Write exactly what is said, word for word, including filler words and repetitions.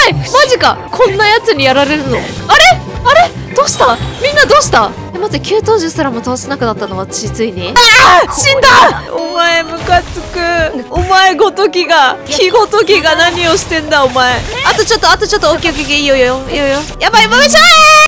いマジか。こんなやつにやられるの。あれあれどうした、みんなどうした。え、待って、給湯樹すらも倒せなくなったの、私ついに。ああ死んだ。 お前ムカつく。お前ごときが日ごときが何をしてんだお前。 あとちょっと、あとちょっと。オッケーオッケー、いいよいいよいいよ。やばい、もめちゃえ。